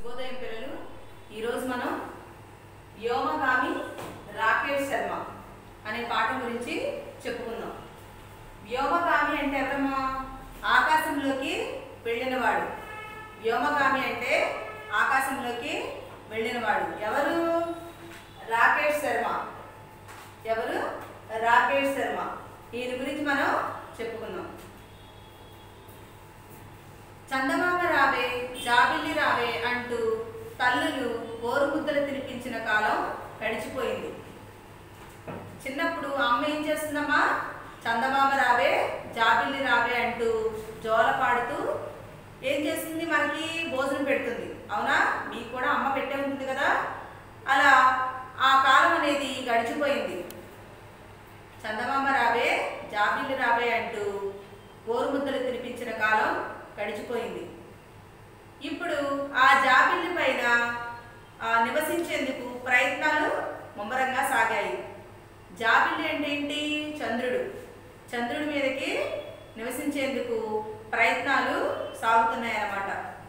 శుభోదయం పిల్లలు. ఈరోజు మనం వ్యోమగామి రాకేష్ శర్మ అనే పాఠం గురించి చెప్పుకుందాం. వ్యోమగామి అంటే ఎవరమ్మా? ఆకాశంలోకి వెళ్ళినవాడు. వ్యోమగామి అంటే ఆకాశంలోకి వెళ్ళినవాడు. ఎవరు? రాకేష్ శర్మ. ఎవరు? రాకేష్ శర్మ. ఈయన గురించి మనం చెప్పుకుందాం. చందమామ రావే జాబిల్లి రావే అంటూ తల్లులు గోరుముద్దలు తినిపించిన కాలం గడిచిపోయింది. చిన్నప్పుడు అమ్మ ఏం చేస్తుందమ్మా? చందమామ రావే జాబిల్లి రావే అంటూ జోల పాడుతూ ఏం చేస్తుంది? మనకి భోజనం పెడుతుంది. అవునా? మీకు కూడా అమ్మ పెట్టే ఉంటుంది కదా. అలా ఆ కాలం అనేది గడిచిపోయింది. చందమామ రావే జాబిల్లి రావే అంటూ గోరుముద్దలు తినిపించిన కాలం గడిచిపోయింది. ఇప్పుడు ఆ జాబిల్లి పైన నివసించేందుకు ప్రయత్నాలు ముమ్మరంగా సాగాయి. జాబిల్లి అంటే ఏంటి? చంద్రుడు. చంద్రుడి మీదకి నివసించేందుకు ప్రయత్నాలు సాగుతున్నాయి అన్నమాట.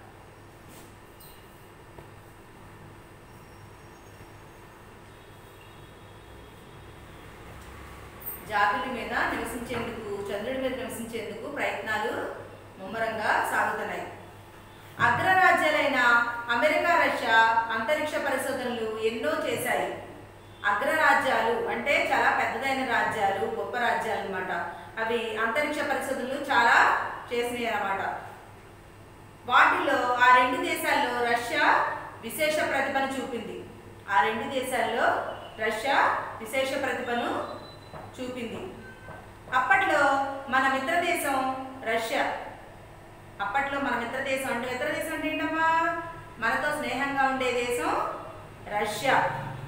జాబిల్లి మీద నివసించేందుకు, చంద్రుడి మీద నివసించేందుకు ప్రయత్నాలు ముమ్మరంగా సాగుతున్నాయి. అగ్రరాజ్యాలైన అమెరికా, రష్యా అంతరిక్ష పరిశోధనలు ఎన్నో చేశాయి. అగ్రరాజ్యాలు అంటే చాలా పెద్దదైన రాజ్యాలు, గొప్ప రాజ్యాలు అన్నమాట. అవి అంతరిక్ష పరిశోధనలు చాలా చేసినాయి అన్నమాట. వాటిలో ఆ రెండు దేశాల్లో రష్యా విశేష ప్రతిభను చూపింది. ఆ రెండు దేశాల్లో రష్యా విశేష ప్రతిభను చూపింది. అప్పట్లో మన మిత్ర దేశం రష్యా. అప్పట్లో మన మిత్ర దేశం అంటే ఏంటమ్మా? మనతో స్నేహంగా ఉండే దేశం రష్యా.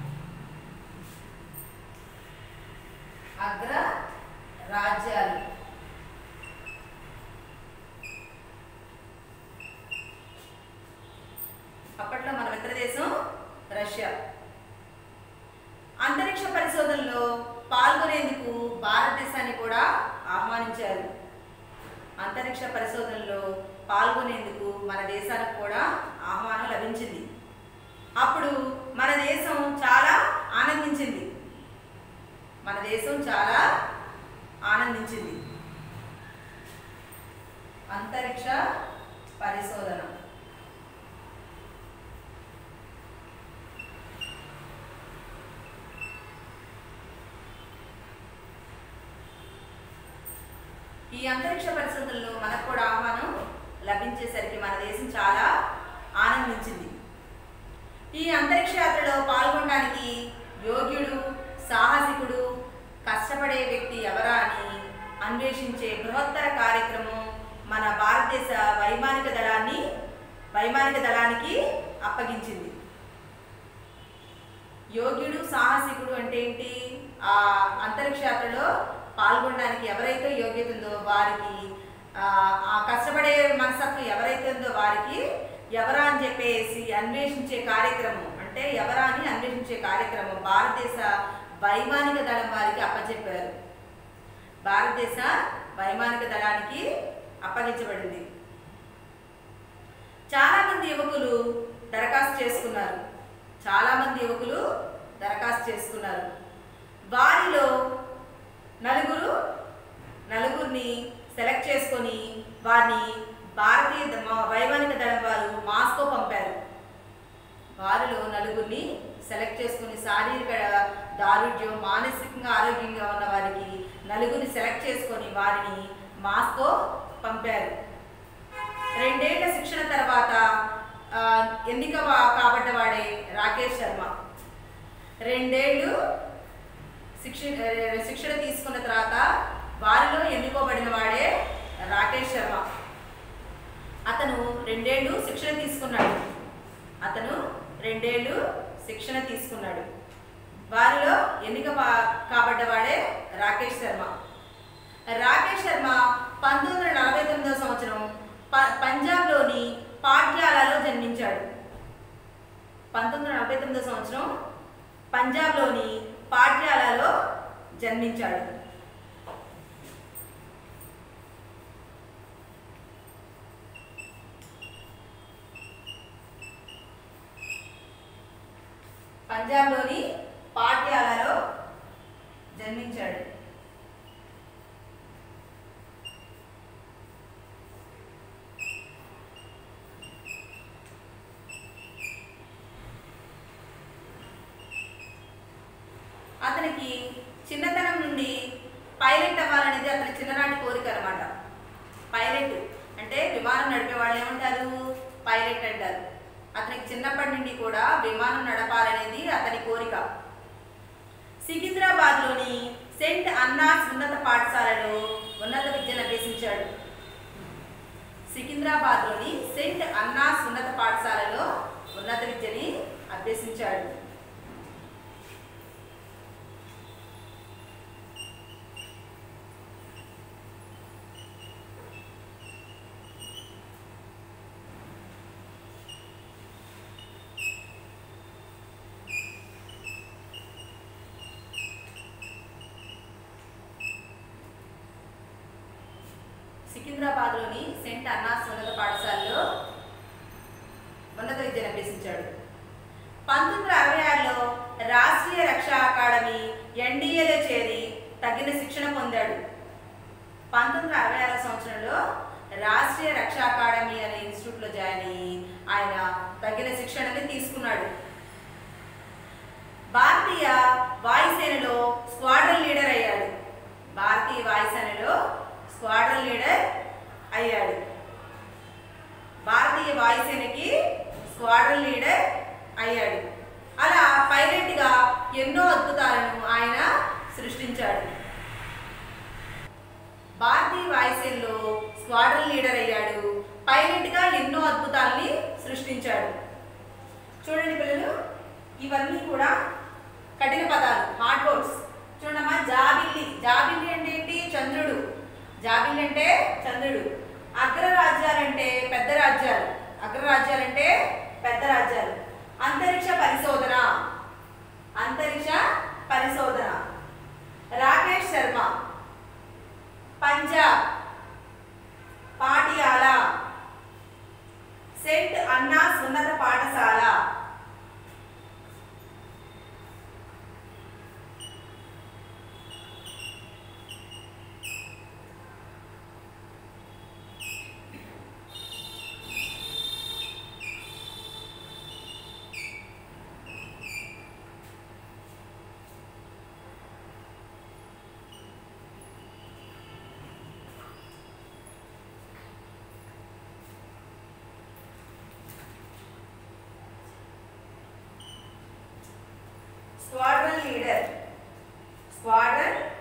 అగ్ర రాజ్యాలు. అప్పట్లో మన మిత్ర దేశం రష్యా. అంతరిక్ష పరిశోధనలో పాల్గొనేందుకు భారతదేశాన్ని కూడా ఆహ్వానించారు. అంతరిక్ష పరిశోధనలో పాల్గొనేందుకు మన దేశానికి కూడా ఆహ్వానం లభించింది. అప్పుడు మన దేశం చాలా ఆనందించింది. మన దేశం చాలా ఆనందించింది. అంతరిక్ష పరిశోధన. ఈ అంతరిక్ష పరిశోధనలో మనకు కూడా ఆహ్వానం లభించేసరికి మన దేశం చాలా ఆనందించింది. ఈ అంతరిక్ష యాత్రలో పాల్గొనడానికి యోగ్యుడు, సాహసికుడు, కష్టపడే వ్యక్తి ఎవరా అని అన్వేషించే బృహత్తర కార్యక్రమం మన భారతదేశ వైమానిక దళానికి అప్పగించింది. యోగ్యుడు, సాహసికుడు అంటే ఏంటి? ఆ అంతరిక్ష యాత్రలో పాల్గొనడానికి ఎవరైతే యోగ్యత ఉందో వారికి, ఆ కష్టపడే మనసత్వం ఎవరైతే ఉందో వారికి ఎవరా అని చెప్పేసి అన్వేషించే కార్యక్రమం, అంటే ఎవరా అని అన్వేషించే కార్యక్రమం భారతదేశ వైమానిక దళం వారికి అప్పచెప్పారు. భారతదేశ వైమానిక దళానికి అప్పగించబడింది. చాలామంది యువకులు దరఖాస్తు చేసుకున్నారు. వారిలో నలుగురిని సెలెక్ట్ చేసుకొని వారిని భారతీయ వైమానిక దళం వారు మాస్కో పంపారు. వారిలో నలుగురిని సెలెక్ట్ చేసుకుని శారీరక దారుఢ్యం, మానసికంగా ఆరోగ్యంగా ఉన్న వారికి నలుగురిని సెలెక్ట్ చేసుకొని వారిని మాస్కో పంపారు. 2 ఏళ్ల శిక్షణ తర్వాత ఎన్నిక కాబడ్డవాడే రాకేష్ శర్మ. 2 ఏళ్ళు శిక్షణ తీసుకున్న తర్వాత వారిలో ఎన్నుకోబడిన వాడే రాకేష్ శర్మ. అతను 2 ఏళ్ళు శిక్షణ తీసుకున్నాడు. వారిలో ఎన్నిక కాబడ్డవాడే రాకేష్ శర్మ. రాకేష్ శర్మ 1949వ సంవత్సరం పంజాబ్లోని పాటియాలాలో జన్మించాడు. 1949వ సంవత్సరం పంజాబ్లోని పాటియాలాలో జన్మించాడు. పంజాబ్లోని పాటియాలాలో జన్మించాడు. అతనికి చిన్నతనం నుండి పైలట్ అవ్వాలనేది అతని చిన్ననాటి కోరిక అనమాట. పైలట్ అంటే విమానం నడిపే వాళ్ళు ఏమంటారు? పైలట్ అంటారు. అతనికి చిన్నప్పటి నుండి కూడా విమానం నడపాలనేది అతని కోరిక. సికింద్రాబాద్లోని సెయింట్ అన్నాస్ ఉన్నత పాఠశాలలో ఉన్నత విద్యను అభ్యసించాడు. సికింద్రాబాద్లోని సెయింట్ అన్నాస్ ఉన్నత పాఠశాలలో ఉన్నత విద్యని అభ్యసించాడు. సికింద్రాబాద్లోని సెయింట్ అన్నాస్ ఉన్నత పాఠశాలలో ఉన్నత విద్యను అభ్యసించాడు. 1966లో రాష్ట్రీయ రక్షా అకాడమీ ఎన్డీఏలో చేరి తగిన శిక్షణ పొందాడు. 1966 సంవత్సరంలో రాష్ట్రీయ రక్షా అకాడమీ అనే ఇన్స్టిట్యూట్లో జాయిన్ అయ్యి ఆయన తగిన శిక్షణని తీసుకున్నాడు. భారతీయ వాయుసేనలో స్క్వాడ్రన్ లీడర్ అయ్యాడు. భారతీయ వాయుసేనలో స్క్వాడ్రన్ లీడర్ అయ్యాడు. భారతీయ వాయుసేనకి స్క్వాడ్రన్ లీడర్ అయ్యాడు. అలా పైలట్గా ఎన్నో అద్భుతాలను ఆయన సృష్టించాడు. భారతీయ వాయుసేనలో స్క్వాడ్రన్ లీడర్ అయ్యాడు. పైలట్గా ఎన్నో అద్భుతాలని సృష్టించాడు. చూడండి పిల్లలు, ఇవన్నీ కూడా కఠిన పదాలు, హార్డ్ వర్డ్స్. చూడమ్మా, జాబిల్లి. జాబిల్లి అంటే ఏంటి? చంద్రుడు. జాబిల్లి అంటే చంద్రుడు. అగ్రరాజ్యాలంటే పెద్ద రాజ్యాలు. అగ్రరాజ్యాలంటే పెద్ద రాజ్యాలు. అంతరిక్ష పరిశోధన. అంతరిక్ష పరిశోధన. రాకేష్ శర్మ. పంజాబ్. పాటియాలా. సెయింట్ అన్నాస్ ఉన్నత పాఠశాల. Squadron leader. స్క్వాడ్రన్